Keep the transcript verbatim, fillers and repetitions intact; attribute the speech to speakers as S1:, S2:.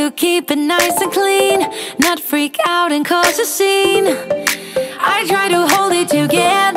S1: to keep it nice and clean, not freak out and cause a scene. I try to hold it together,